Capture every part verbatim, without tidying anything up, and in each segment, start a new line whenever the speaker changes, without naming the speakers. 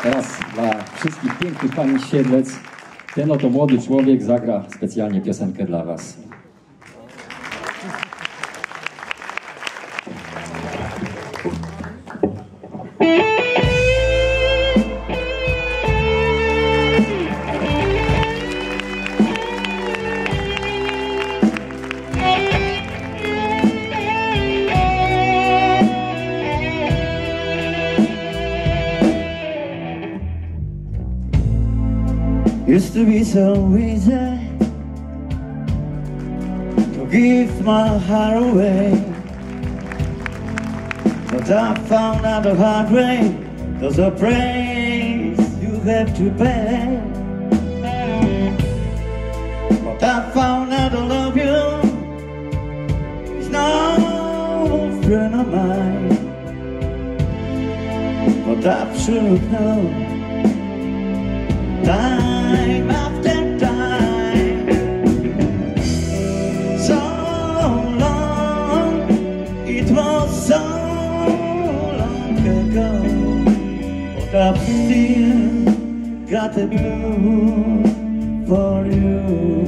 Teraz dla wszystkich pięknych pani z Siedlec ten oto młody człowiek zagra specjalnie piosenkę dla was.
Used to be so easy to give my heart away, but I found out the hard way. There's a price you have to pay. But I found out I love you is no friend of mine. But I should know time after time, so long, it was so long ago, but I've still got the blues for you.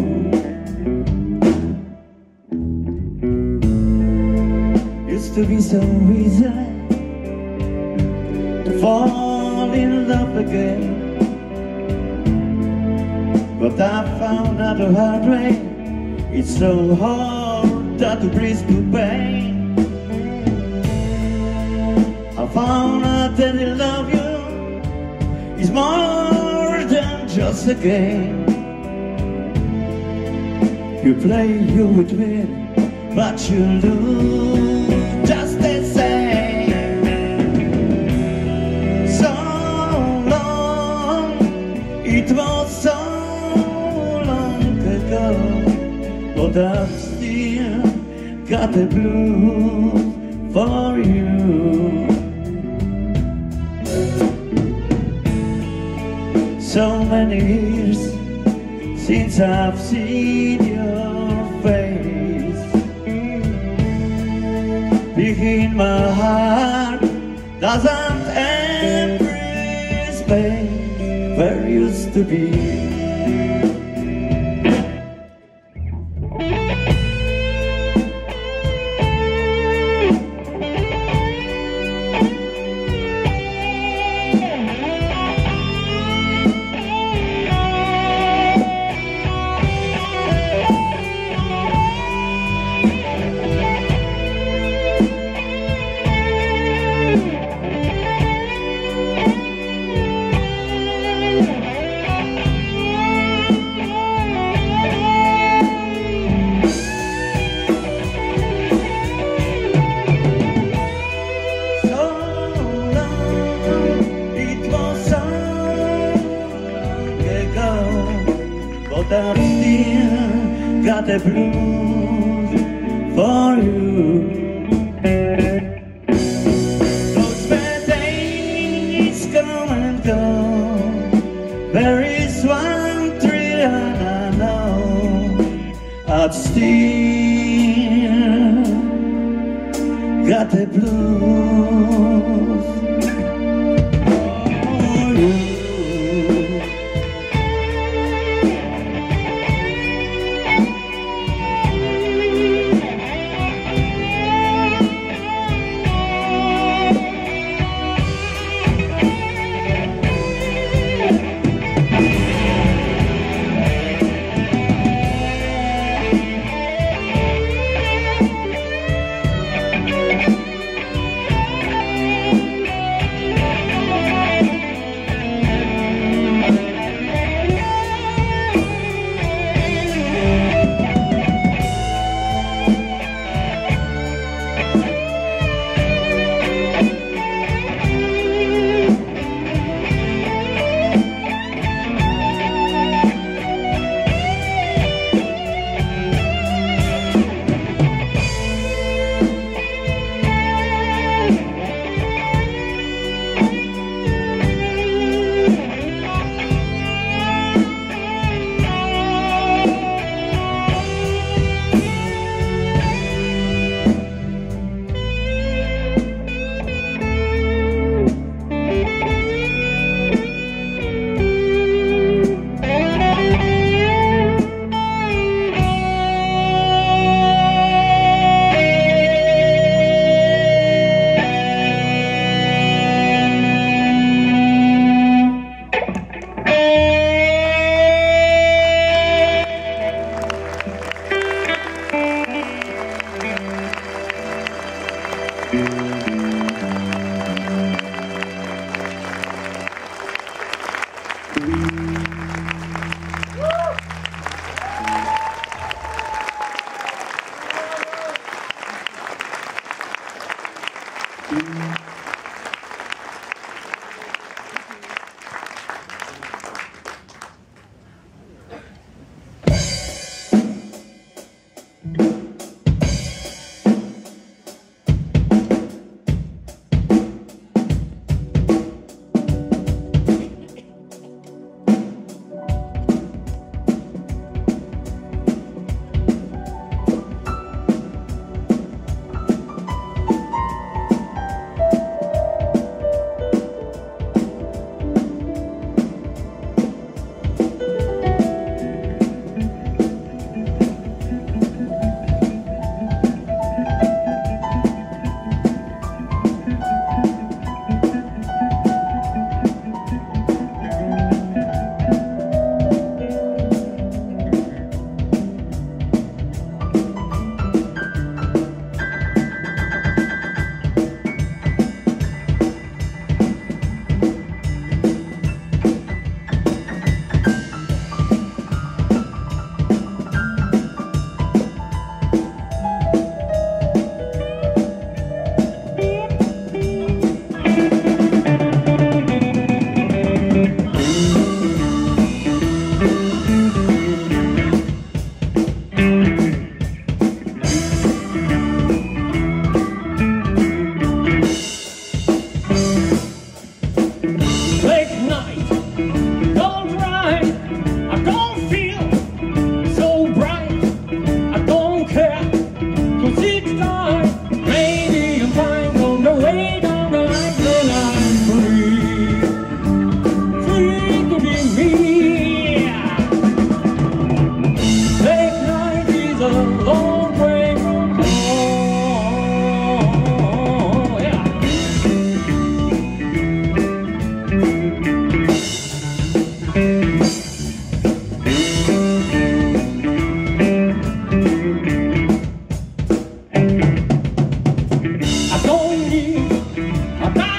Used to be so easy to fall in love again, but I found out the hard way. It's so hard that to breathe to pain. I found out that I love you is more than just a game. You play, you would win, but you lose just the same. So long, it was so but I've still got the blues for you. So many years since I've seen your face. Behind my heart doesn't every space where it used to be. But I've still got the blues for you. Those bad days come and go. There is one thing I know, I've still got the blues for you.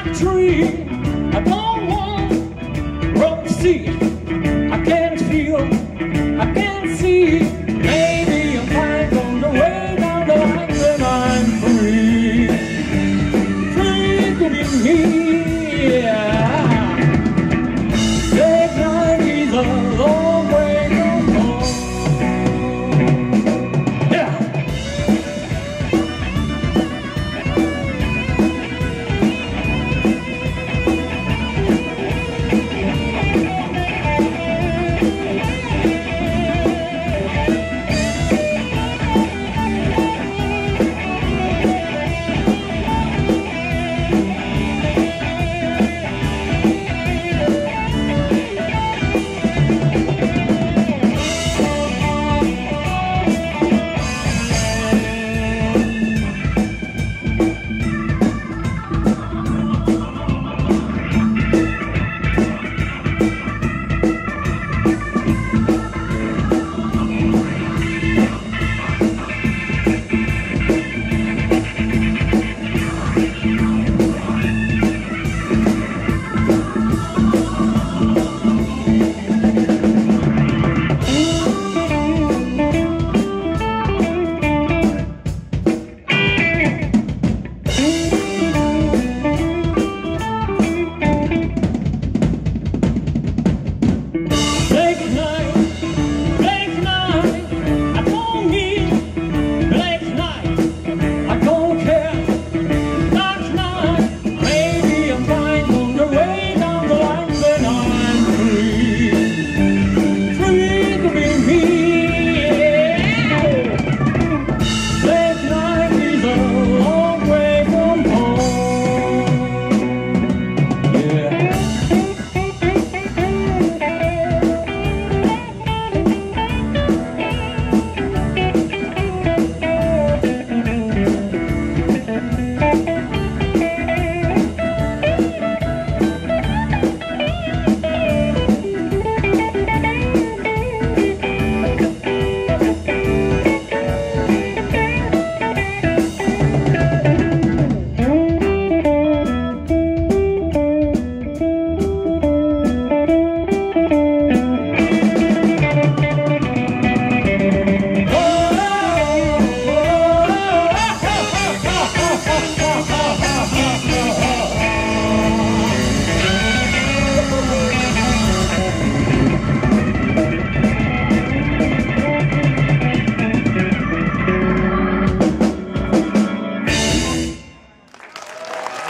tree. I don't want road to see. I can't feel, I can't see. Maybe I'm fine on the way down the line when I'm free. Free to be me. Yeah. That night is a long way from home. Yeah.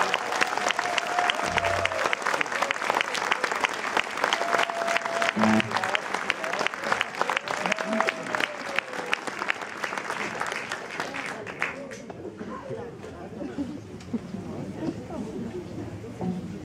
Thank